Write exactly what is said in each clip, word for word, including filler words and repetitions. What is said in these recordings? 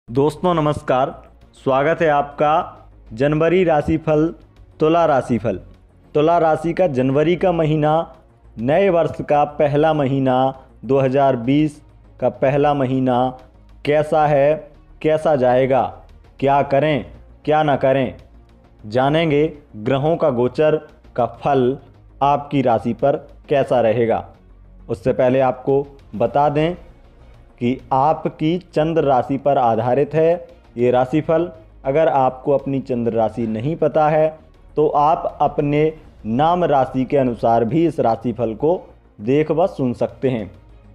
दोस्तों नमस्कार। स्वागत है आपका जनवरी राशिफल तुला राशिफल। तुला राशि का जनवरी का महीना नए वर्ष का पहला महीना दो हज़ार बीस का पहला महीना कैसा है, कैसा जाएगा, क्या करें क्या ना करें, जानेंगे ग्रहों का गोचर का फल आपकी राशि पर कैसा रहेगा। उससे पहले आपको बता दें कि आपकी चंद्र राशि पर आधारित है ये राशिफल। अगर आपको अपनी चंद्र राशि नहीं पता है तो आप अपने नाम राशि के अनुसार भी इस राशिफल को देख व सुन सकते हैं।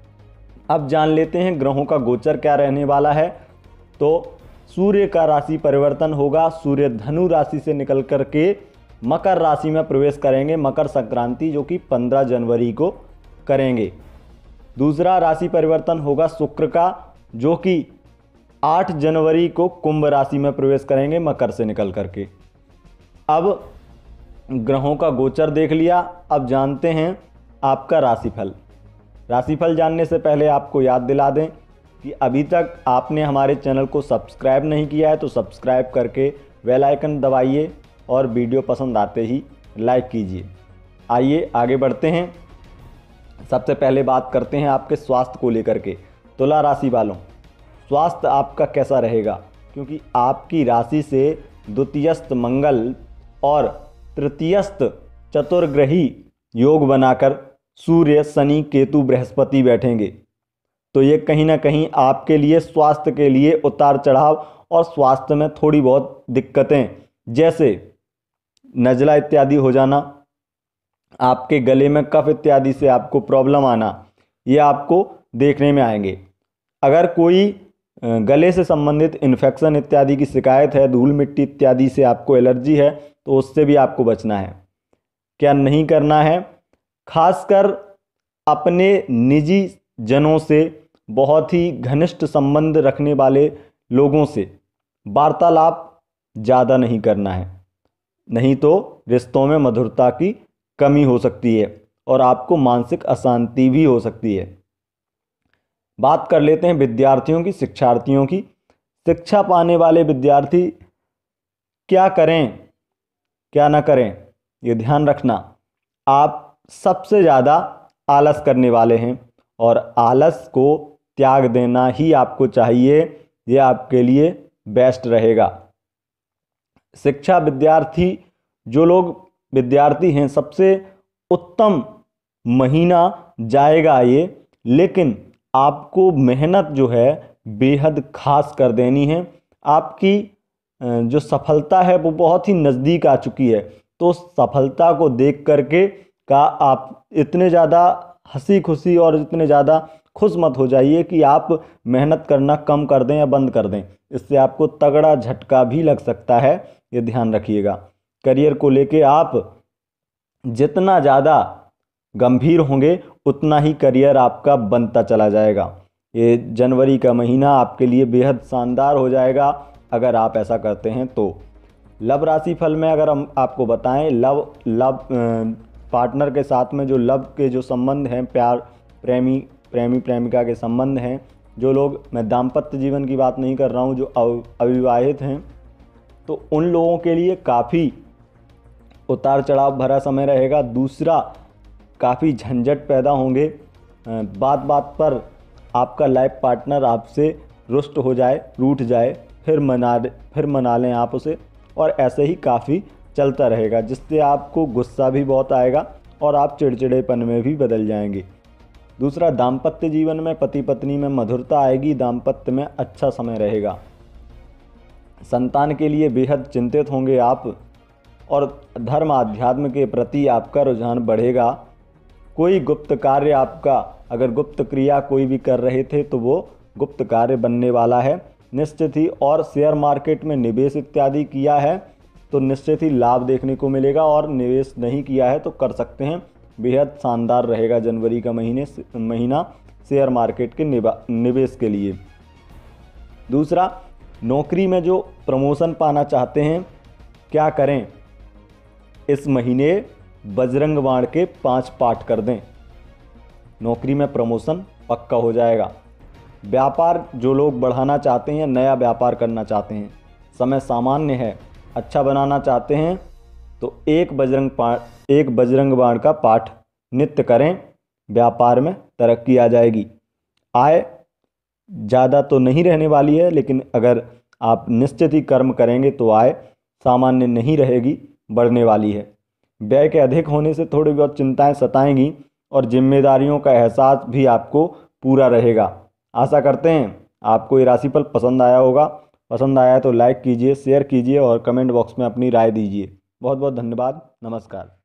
अब जान लेते हैं ग्रहों का गोचर क्या रहने वाला है। तो सूर्य का राशि परिवर्तन होगा। सूर्य धनु राशि से निकल कर के मकर राशि में प्रवेश करेंगे, मकर संक्रांति जो कि पंद्रह जनवरी को करेंगे। दूसरा राशि परिवर्तन होगा शुक्र का, जो कि आठ जनवरी को कुंभ राशि में प्रवेश करेंगे मकर से निकल करके। अब ग्रहों का गोचर देख लिया, अब जानते हैं आपका राशिफल। राशिफल जानने से पहले आपको याद दिला दें कि अभी तक आपने हमारे चैनल को सब्सक्राइब नहीं किया है तो सब्सक्राइब करके बेल आइकन दबाइए और वीडियो पसंद आते ही लाइक कीजिए। आइए आगे बढ़ते हैं। सबसे पहले बात करते हैं आपके स्वास्थ्य को लेकर के। तुला राशि वालों, स्वास्थ्य आपका कैसा रहेगा, क्योंकि आपकी राशि से द्वितीयस्थ मंगल और तृतीयस्थ चतुर्ग्रही योग बनाकर सूर्य, शनि, केतु, बृहस्पति बैठेंगे। तो ये कहीं ना कहीं आपके लिए स्वास्थ्य के लिए उतार चढ़ाव और स्वास्थ्य में थोड़ी बहुत दिक्कतें, जैसे नज़ला इत्यादि हो जाना, आपके गले में कफ इत्यादि से आपको प्रॉब्लम आना, ये आपको देखने में आएंगे। अगर कोई गले से संबंधित इन्फेक्शन इत्यादि की शिकायत है, धूल मिट्टी इत्यादि से आपको एलर्जी है, तो उससे भी आपको बचना है। क्या नहीं करना है, खासकर अपने निजी जनों से, बहुत ही घनिष्ठ संबंध रखने वाले लोगों से वार्तालाप ज़्यादा नहीं करना है, नहीं तो रिश्तों में मधुरता की कमी हो सकती है और आपको मानसिक अशांति भी हो सकती है। बात कर लेते हैं विद्यार्थियों की, शिक्षार्थियों की। शिक्षा पाने वाले विद्यार्थी क्या करें क्या ना करें, ये ध्यान रखना। आप सबसे ज़्यादा आलस करने वाले हैं और आलस को त्याग देना ही आपको चाहिए, ये आपके लिए बेस्ट रहेगा। शिक्षा विद्यार्थी, जो लोग विद्यार्थी हैं, सबसे उत्तम महीना जाएगा ये, लेकिन आपको मेहनत जो है बेहद खास कर देनी है। आपकी जो सफलता है वो बहुत ही नज़दीक आ चुकी है, तो सफलता को देख करके का आप इतने ज़्यादा हंसी खुशी और इतने ज़्यादा खुश मत हो जाइए कि आप मेहनत करना कम कर दें या बंद कर दें। इससे आपको तगड़ा झटका भी लग सकता है, ये ध्यान रखिएगा। करियर को लेके आप जितना ज़्यादा गंभीर होंगे उतना ही करियर आपका बनता चला जाएगा। ये जनवरी का महीना आपके लिए बेहद शानदार हो जाएगा अगर आप ऐसा करते हैं तो। लव राशि फल में अगर हम आपको बताएं, लव लव पार्टनर के साथ में जो लव के जो संबंध हैं, प्यार, प्रेमी प्रेमी प्रेमिका के संबंध हैं, जो लोग, मैं दाम्पत्य जीवन की बात नहीं कर रहा हूँ, जो अविवाहित हैं, तो उन लोगों के लिए काफ़ी उतार चढ़ाव भरा समय रहेगा। दूसरा, काफ़ी झंझट पैदा होंगे, बात बात पर आपका लाइफ पार्टनर आपसे रुष्ट हो जाए, रूठ जाए, फिर मना फिर मना लें आप उसे, और ऐसे ही काफ़ी चलता रहेगा, जिससे आपको गुस्सा भी बहुत आएगा और आप चिड़चिड़ेपन में भी बदल जाएंगे। दूसरा, दाम्पत्य जीवन में पति पत्नी में मधुरता आएगी, दाम्पत्य में अच्छा समय रहेगा। संतान के लिए बेहद चिंतित होंगे आप, और धर्म आध्यात्म के प्रति आपका रुझान बढ़ेगा। कोई गुप्त कार्य आपका, अगर गुप्त क्रिया कोई भी कर रहे थे तो वो गुप्त कार्य बनने वाला है निश्चित ही। और शेयर मार्केट में निवेश इत्यादि किया है तो निश्चित ही लाभ देखने को मिलेगा, और निवेश नहीं किया है तो कर सकते हैं। बेहद शानदार रहेगा जनवरी का महीने महीना शेयर मार्केट के निवेश के लिए। दूसरा, नौकरी में जो प्रमोशन पाना चाहते हैं, क्या करें, इस महीने बजरंग बाण के पांच पाठ कर दें, नौकरी में प्रमोशन पक्का हो जाएगा। व्यापार जो लोग बढ़ाना चाहते हैं, नया व्यापार करना चाहते हैं, समय सामान्य है, अच्छा बनाना चाहते हैं तो एक बजरंग पाठ एक बजरंग बाण का पाठ नित्य करें, व्यापार में तरक्की आ जाएगी। आय ज़्यादा तो नहीं रहने वाली है, लेकिन अगर आप निश्चित ही कर्म करेंगे तो आय सामान्य नहीं रहेगी, बढ़ने वाली है। व्यय के अधिक होने से थोड़ी बहुत चिंताएं सताएंगी और जिम्मेदारियों का एहसास भी आपको पूरा रहेगा। आशा करते हैं आपको ये राशिफल पसंद आया होगा। पसंद आया तो लाइक कीजिए, शेयर कीजिए और कमेंट बॉक्स में अपनी राय दीजिए। बहुत बहुत धन्यवाद। नमस्कार।